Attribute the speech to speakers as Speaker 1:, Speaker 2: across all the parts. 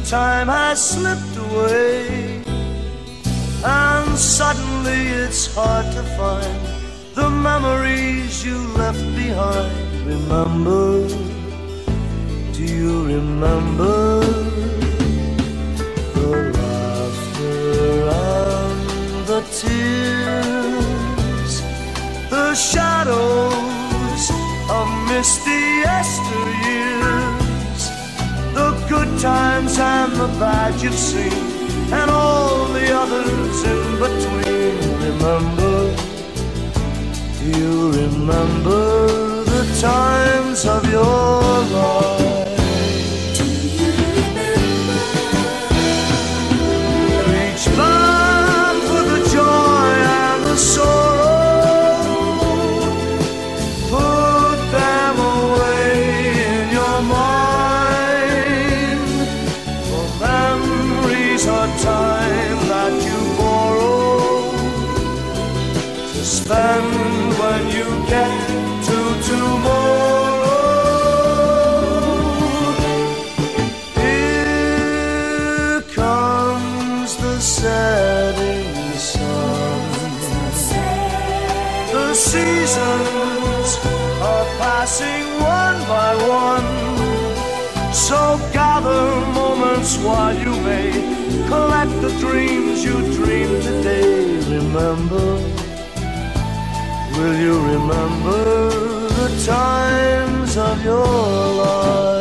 Speaker 1: time has slipped away, and suddenly it's hard to find the memories you left behind. Remember, do you remember the laughter and the tears, the shadows of misty yesteryears, the good times and the bad you've seen, and all the others in between? Remember, do you remember the times of your life?
Speaker 2: Do you remember?
Speaker 1: Reach back for the joy and the sorrow, put them away in your mind, for memories are time that you borrow to spend when you get to tomorrow. Here comes the setting sun. The seasons are passing one by one, so gather moments while you may collect the dreams you dreamed today. Remember, will you remember the times of your life?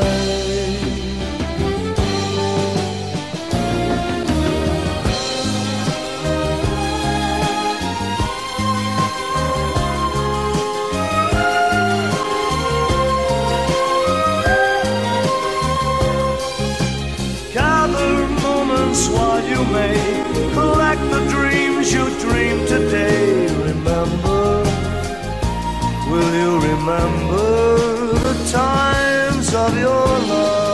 Speaker 1: Gather moments while you may collect the dreams you dreamed today. Remember, will you remember the times of your life?